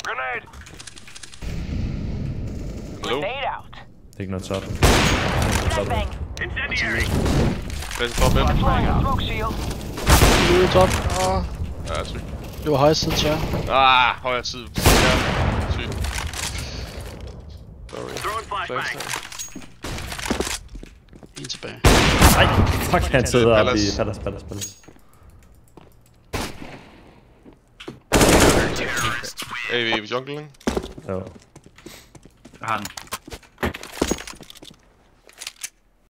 Hallo? Grenade out. Det er ikke noget top. Flashbang. Hvad står med? Deploying a smoke shield. Ude top. Ja, sygt. Det var højre side tjær. Højre side. Ja, sygt. Sorry. Flashbang. En tilbage. Nej, fuck, han sidder oppe i Palace. AW i junglen. Jo. Jeg har den.